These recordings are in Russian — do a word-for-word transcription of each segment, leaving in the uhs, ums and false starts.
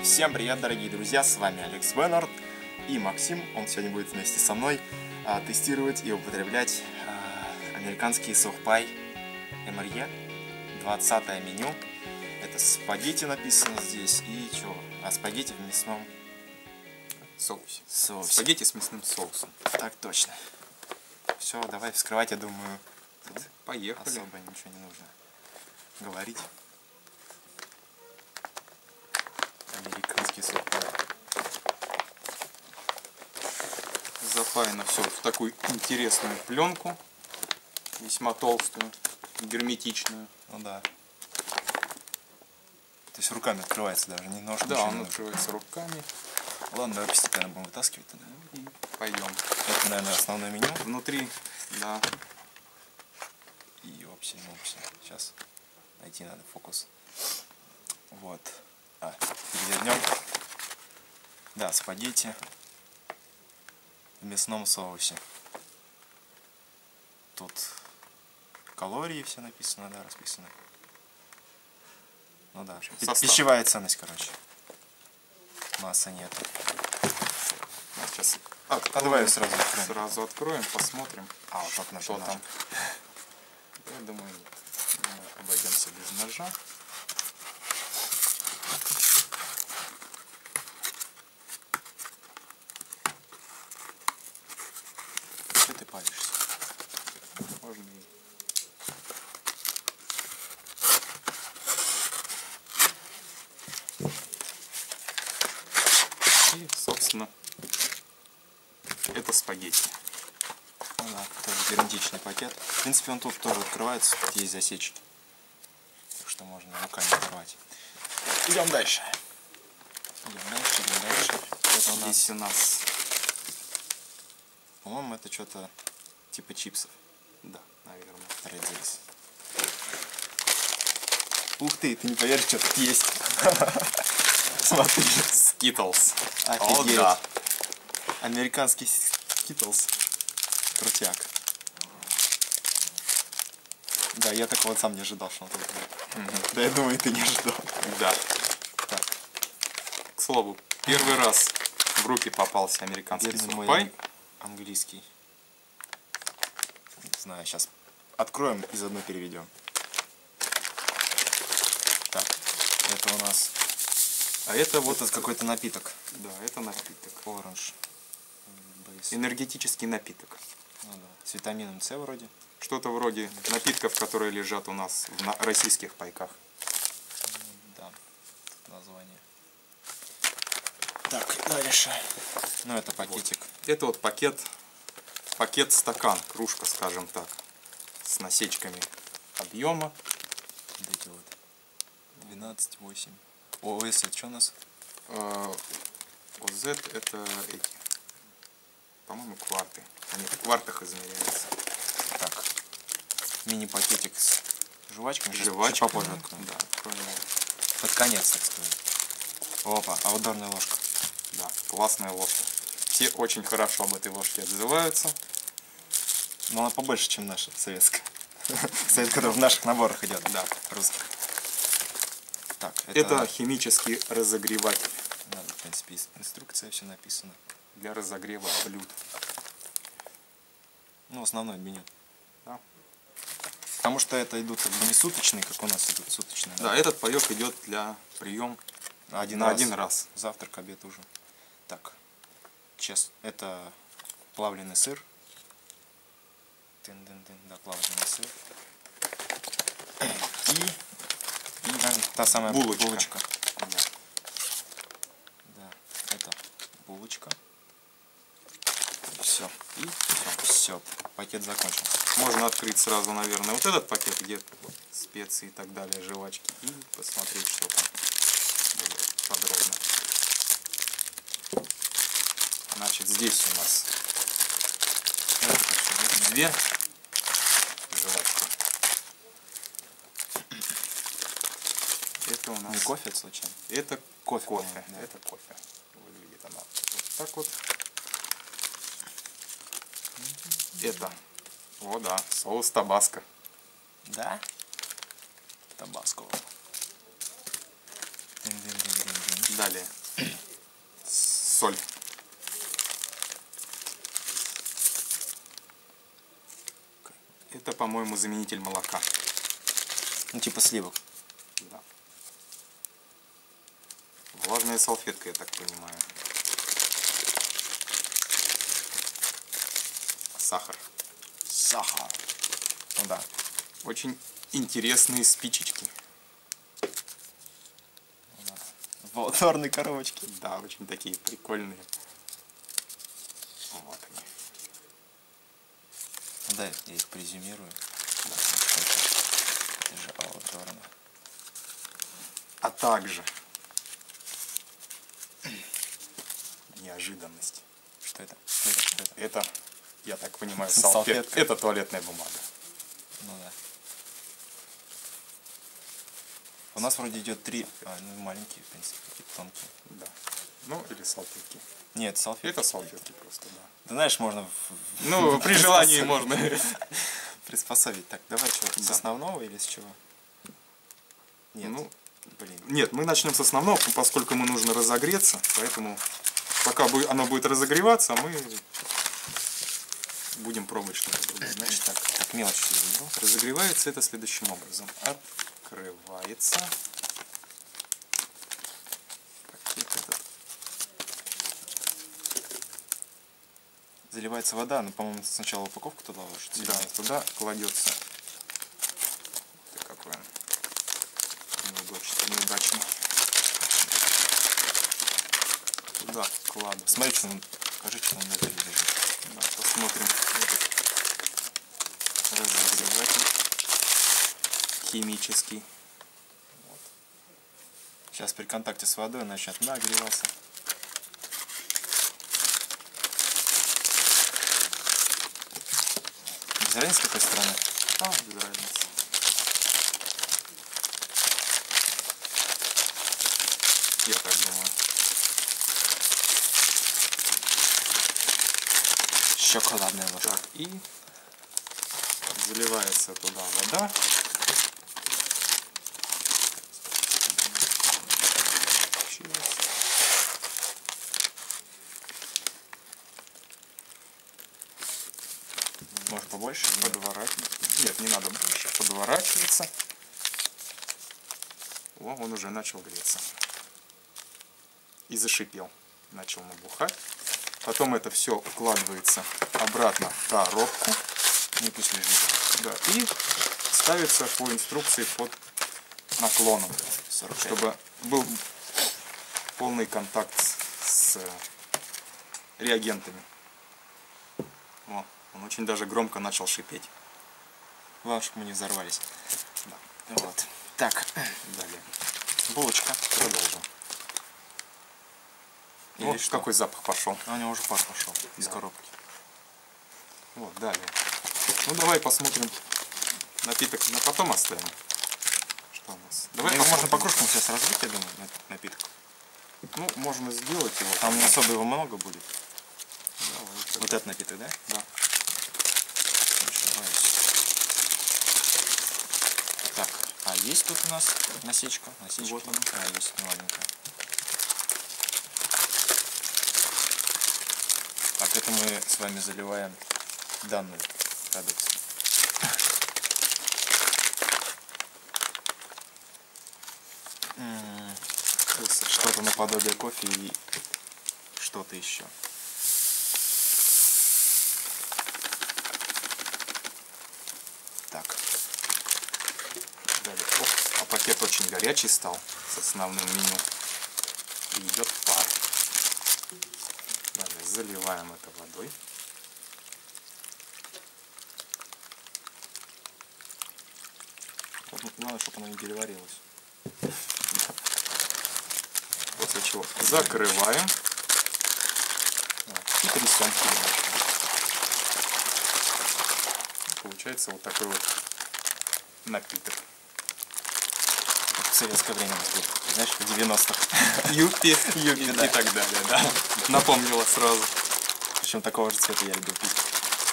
Всем привет, дорогие друзья, с вами Алекс Веннард и Максим. Он сегодня будет вместе со мной а, тестировать и употреблять а, американский сухпай эм эр е. двадцатое меню. Это спагетти написано здесь и что? А спагетти в мясном соусе. соусе. Спагетти с мясным соусом. Так точно. Все, давай вскрывать, я думаю, тут Поехали. особо ничего не нужно говорить. Американский сухпай. Запаяно все в такую интересную пленку, весьма толстую, герметичную. Ну да. То есть руками открывается даже, не нож, Да, ничего он не нужно. открывается руками. Ладно, давай постепенно будем вытаскивать тогда. И пойдем. Это, наверное, основное меню. Внутри, да. И опси, опси. Сейчас найти надо фокус. Вот. А, перевернем. Да, спагетти в мясном соусе. Тут калории все написано, да, расписано. Ну да, состав. Пищевая ценность, короче. Масса нету. Сейчас А давай сразу откроем. Сразу откроем, посмотрим. А, вот так наш что ножик. там. Я думаю, нет. Мы обойдемся без ножа. Что ты паришься? Можно и... И, собственно, это спагетти. Ну да, тоже герметичный пакет. В принципе, он тут тоже открывается, тут есть засечки. Так что можно руками открывать. Идем дальше. Идем дальше, идем дальше. Это у нас, Здесь у нас, по-моему, это что-то типа чипсов. да, наверное. Родились. Ух ты, ты не поверишь, что тут есть. Смотри. Skittles. Офигеть. О, да. Американский Skittles. Крутяк. Да, я такого сам не ожидал, что он тут будет. Мгм. Да, я думаю, ты не ожидал. Да. Так, К слову, первый раз в руки попался американский бедный мой сухпай. английский. Не знаю, сейчас откроем и заодно переведем. Так, это у нас... А это Вот вот это какой-то напиток. Да, это напиток. Оранж. Бейс. Энергетический напиток. Ну да, с витамином С вроде. Что-то вроде напитков, которые лежат у нас в на- российских пайках. Да, тут название. Так, дальше. Ну, это пакетик. Это вот пакет, пакет-стакан, кружка, скажем так, с насечками объема. Вот эти вот. двенадцать восемь. О, это что у нас? Э, ОЗ это эти, по-моему, кварты. Они в квартах измеряются. Так. Мини-пакетик с жвачками. Сейчас Жвачка. чуть попозже откроем. Да, откроем его. Под конец, так сказать. Опа, а ударная ложка. Да, классная ложка. Все очень хорошо об этой ложке отзываются. Но она побольше, чем наша советская. Советская, которая в наших наборах идет. Да. Русских. Так, Это химический разогреватель Да, в принципе, инструкция, все написано. для разогрева блюд. Ну, основное меню. Да, Потому что это идут как бы не суточные, как у нас идут суточные. да, этот паек идет для прием Один на раз. один раз. Завтрак, обед, ужин. Так, честно, это плавленый сыр. Тын-дын-дын, да, плавленый сыр. И, и та самая Булочка. булочка. Да. Да, это булочка. Все. И все. Пакет закончился. Можно открыть сразу, наверное, вот этот пакет, где специи и так далее, жвачки, и посмотреть, что там более подробно. Значит, здесь у нас две жвачки. Это у нас... Не кофе, это случайно? Это Кофе, кофе. по-моему, да. Это кофе. Выглядит она вот так вот. Это, о да, соус табаско. Да? Табаско. Далее. Соль. Это, по-моему, заменитель молока. Ну, типа сливок. Да. Влажная салфетка, я так понимаю. Сахар. Сахар. Ну да. Очень интересные спичечки. В волторной коробочке. Да, очень такие прикольные. Вот они. Ну да, я их презюмирую. Да. Это же волторно. А также неожиданность. Что это? Что это? Что это? Это, я так понимаю, Салфетка. салфетка. Это туалетная бумага. Ну да. У нас вроде идет три, а, ну маленькие, в принципе, такие тонкие. Да. Ну, или салфетки. Нет, салфетки. Это салфетки просто, да. Ты знаешь, можно... в- Ну, при желании можно. приспособить. Так, давай что, с Да. основного или с чего? Нет, Ну, блин. Нет, мы начнем с основного, поскольку ему нужно разогреться, поэтому пока бу- оно будет разогреваться, мы будем пробовать что-то другое. Значит так, так мелочь все заберу. Разогревается это следующим образом. Открывается. Пакет этот. Заливается вода, но, по-моему, сначала упаковку туда ложится. Да, туда кладется. Это какой он неудачный. неудачный. Туда вкладывается. Смотри, что он, покажи, что он внутри лежит. Да, посмотрим этот разогреватель химический. Сейчас при контакте с водой начнет нагреваться. Без разницы, с какой стороны? А, без разницы. Я так думаю. Шоколадная ложка. Так, и заливается туда вода. Может побольше? Подворачивается. Нет, не надо больше. Подворачивается. О, он уже начал греться. И зашипел. Начал набухать. Потом это все укладывается обратно в коробку. Не пусть лежит. Да, и ставится по инструкции под наклоном, сорок пять. чтобы был полный контакт с реагентами. О, он очень даже громко начал шипеть. Главное, чтобы мы не взорвались. Да. Вот. Так, Далее. булочка. Продолжим. Или Вот что? какой запах пошел. А у него уже пар пошел из Да. коробки. Вот, далее. Ну, давай посмотрим. Напиток на потом оставим. Что у нас? Давай Его можно по посмотрим. кружкам сейчас разбить, я думаю, нап- напиток. Ну, можно сделать его. Там не особо его много будет. Давай, Вот тогда. этот напиток, да? Да. Не ошибаюсь. Так, а есть тут у нас насечка? Насечка. Вот она. А, есть, маленькая. Так, это мы с вами заливаем данную продукцию. М, Что-то наподобие кофе и что-то еще. Так, Далее. О, а пакет очень горячий стал с основным меню. И идет пар. Далее заливаем это водой. вот главное, чтобы оно не переварилось. После чего закрываем. И трясем. Получается вот такой вот напиток. В советское время у нас был, знаешь, в девяностых. Юпи, Юпи, и, да. и так далее, да. Напомнила сразу. Причем такого же цвета я любил пить.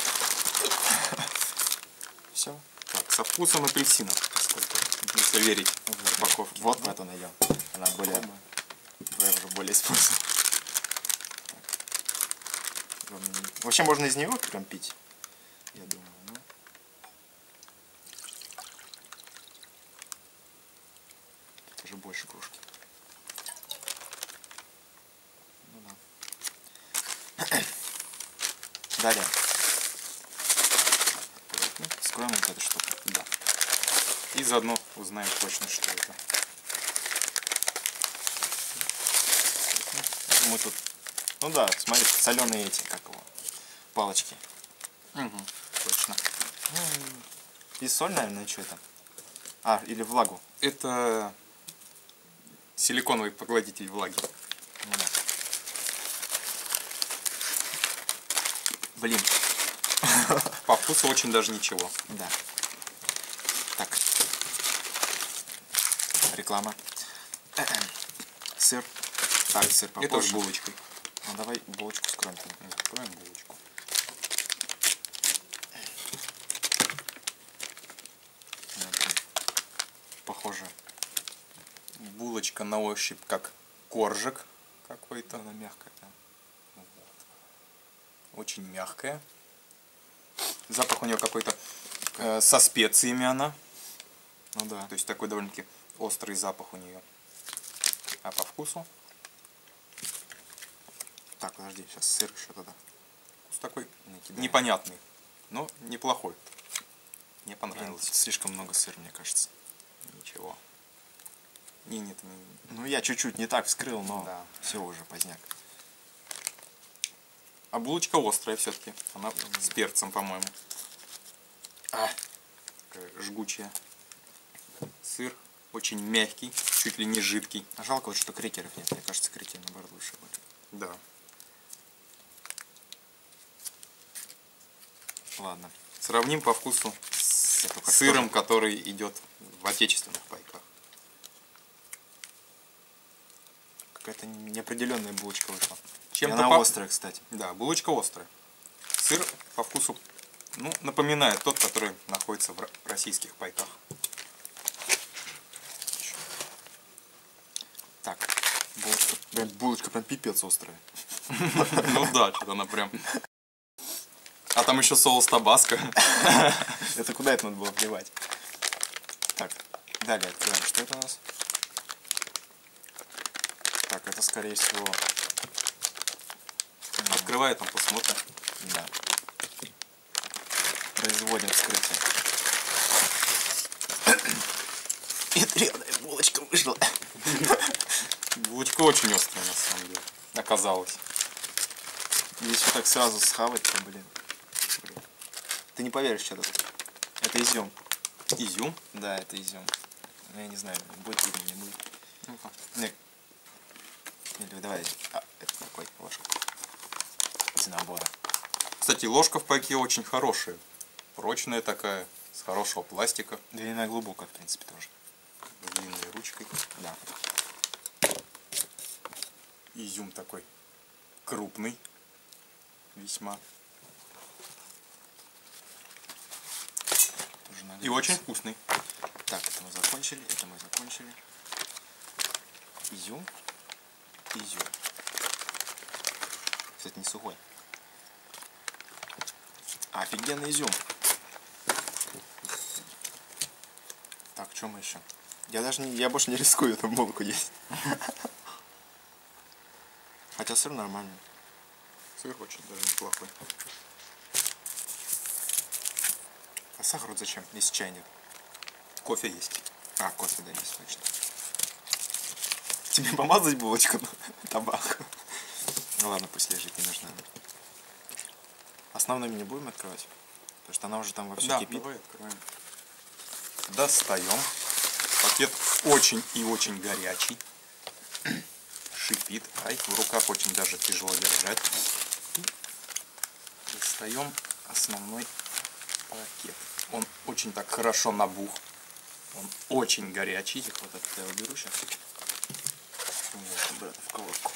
Все. Так, со вкусом апельсина, сколько, если верить упаковке. Вот в эту найдем. Она более Я уже более использовал. Вообще можно из него прям пить, я думаю. Но... Тут уже больше кружки. Ну, да. Далее. Вскроем вот эту штуку. Да. И заодно узнаем точно, что это. Мы тут... Ну да, смотри, соленые эти, как его, палочки. Угу, точно. И соль, наверное, что это? А, или влагу. Это силиконовый поглотитель влаги. Ну, да. Блин. По вкусу очень даже ничего. Да. Так. Реклама. Сыр. Так, сыр попозже. Это с булочкой. Ну давай булочку скроем. Закроем булочку. Похоже. Булочка на ощупь как коржик какой-то. Она мягкая, да. Вот. Очень мягкая. Запах у нее какой-то э, со специями она. Ну да. То есть такой довольно-таки острый запах у нее. А по вкусу? Так, подожди, сейчас сыр еще туда. Вкус такой накидаем. непонятный, но неплохой. Мне Блин, понравилось. тут слишком много сыра, мне кажется. Ничего. Не, нет, не... Ну я чуть-чуть не так вскрыл, но Да. все уже поздняк. А булочка острая все-таки. Она с перцем, по-моему. А, Такая жгучая. Сыр очень мягкий, чуть ли не жидкий. жалко вот, что крекеров нет. Мне кажется, крекеры наоборот лучше были. Да. Ладно. Сравним по вкусу с Я только сыром, тоже- который идет в отечественных пайках. Какая-то неопределенная булочка вышла. Чем-то И она по- острая, кстати. Да, булочка острая. Сыр по вкусу, ну, напоминает тот, который находится в ро- российских пайках. Так, булочка, прям, булочка прям пипец острая. Ну да, что-то она прям... А там еще соус табаско. Это куда это надо было вливать? Так, далее открываем. Что это у нас? Так, это скорее всего... м, Открывай, там посмотрим. Да. Производим вскрытие. И древняя булочка вышла. Булочка очень острая, на самом деле. Оказалось. Если так сразу схавать, то, блин. блин. Ты не поверишь, что это. Это изюм. Изюм. Да, это изюм. Ну, я не знаю, будет или не будет. Ну-ка. Не. Или давай. А, это такой ложка. Из набора. Кстати, ложка в пайке очень хорошая. Прочная такая, с хорошего пластика. Длинная глубокая, в принципе, тоже. С длинной ручкой. Да. Изюм такой крупный. Весьма. Тоже надо И очень вкусный. Так, это мы закончили, это мы закончили. Изюм. Изюм. Кстати, не сухой. Офигенный изюм. Так, что мы еще? Я даже не, я больше не рискую эту булку есть. Хотя сыр нормальный. Сыр очень даже неплохой. А сахар вот зачем, если чая нет? Кофе есть. А, кофе, да, есть, точно. Тебе помазать булочку на табак? Ну ладно, пусть лежит, не нужна. Основной не будем открывать? Потому что она уже там во все Да, кипит. давай открываем. Достаем. Пакет очень и очень горячий. Шипит. Ай, в руках очень даже тяжело держать. Достаем основной пакет. Он очень так хорошо набух. Он очень горячий. Вот это я уберу сейчас. Вот, обратно в колодку.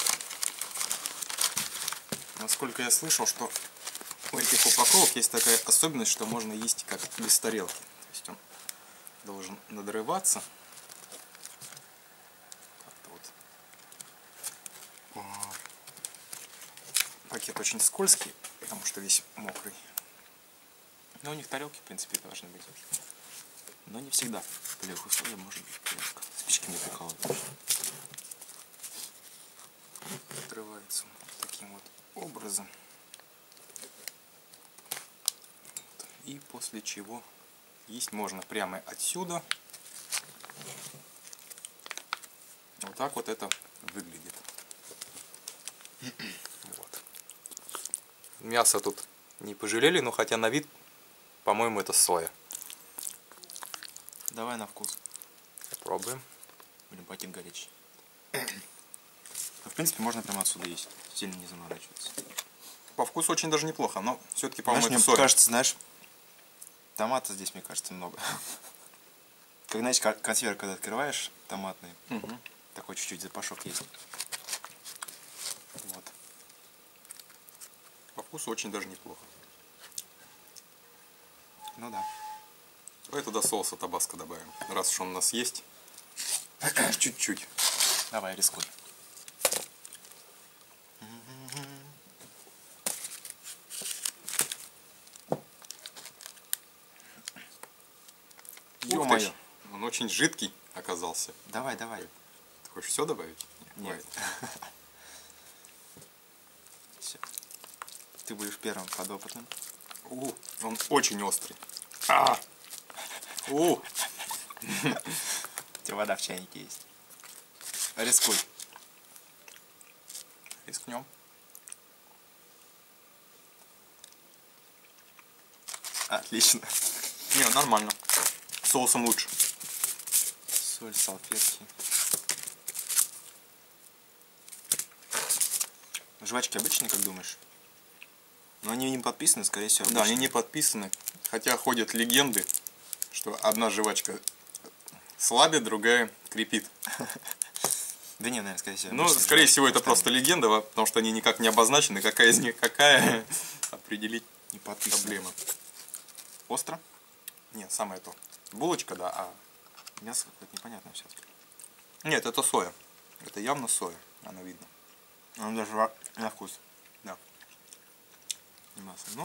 Насколько я слышал, что у этих упаковок есть такая особенность, что можно есть как без тарелки. То есть он должен надрываться. Как-то вот пакет очень скользкий, потому что весь мокрый. Но у них тарелки, в принципе, должны быть. Но не всегда. В полевых условиях может быть тарелка. Спички не прикалывают. Открывается вот таким вот образом. Вот. И после чего есть можно прямо отсюда. Вот так вот это выглядит. Вот. Мясо тут не пожалели, но хотя на вид, по-моему, это соя. Давай на вкус. Пробуем. Блин, пакет горячий. Но, в принципе, можно прямо отсюда есть. Сильно не заморачиваться. По вкусу очень даже неплохо, но все-таки, по-моему, Знаешь, это мне соя. кажется, знаешь, томата здесь, мне кажется, много. Как, знаешь, консервы, когда открываешь, томатные, Угу. такой чуть-чуть запашок есть. Вот. По вкусу очень даже неплохо. Ну да. Давай туда соуса табаско добавим, раз уж он у нас есть. Чуть-чуть. Давай, рискуй. Ё-моё, он очень жидкий оказался. Давай, давай. Ты хочешь все добавить? Нет. Все. Ты будешь первым подопытным. У, он очень острый. А! У! У тебя вода в чайнике есть. Рискуй. Рискнем. Отлично. Не, нормально. Соусом лучше. Соль, салфетки. Жвачки обычные, как думаешь? Но они не подписаны, скорее всего, Да, они обычные. не подписаны. Хотя ходят легенды, что одна жвачка слабит, другая крепит. Да не, наверное, скорее всего. Ну, обычные скорее жвачки всего, это поставлены. просто легенда, потому что они никак не обозначены, какая из них какая, определить Не подписаны. проблема. Остро? Нет, самое то. Булочка, да, а... Мясо какое-то непонятное все-таки. Нет, это соя. Это явно соя, оно видно. Он даже во- на вкус. Да. Не масло. Ну.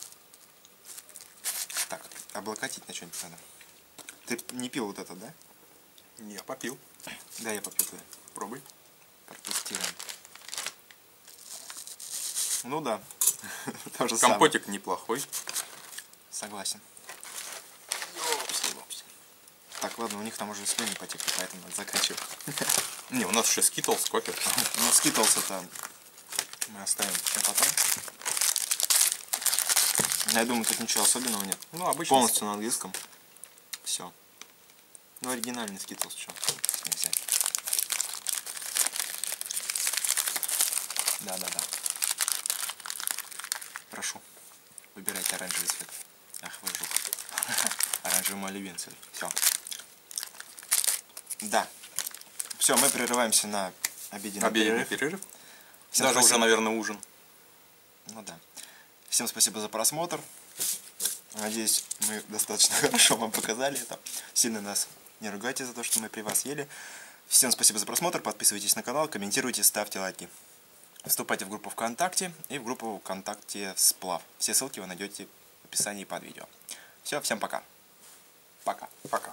Так, облокотить на что-нибудь надо. Ты не пил вот это, да? Я попил. Да, я попил тогда. Пробуй. Протестируем. Ну да. То же самое. Компотик неплохой. Согласен. Так, ладно, у них там уже слюни потекли, поэтому надо заканчивать. Не, у нас еще скитлс, кофе. Ну, скитлс это мы оставим на потом. Я думаю, тут ничего особенного нет. Ну, обычно. Полностью на английском. Все. Ну, оригинальный скитлс, что не взять. Да, да, да. Прошу. Выбирайте оранжевый цвет. Ах, вы жук. Оранжевый мой любимый цвет. Все. Да. Все, мы прерываемся на обеденный, Обеденный перерыв. перерыв. Всем Даже спасибо. уже, наверное, ужин. Ну да. Всем спасибо за просмотр. Надеюсь, мы достаточно хорошо вам показали это. Сильно нас не ругайте за то, что мы при вас ели. Всем спасибо за просмотр. Подписывайтесь на канал, комментируйте, ставьте лайки. Вступайте в группу ВКонтакте и в группу ВКонтакте Сплав. Все ссылки вы найдете в описании под видео. Все, всем пока. Пока. Пока.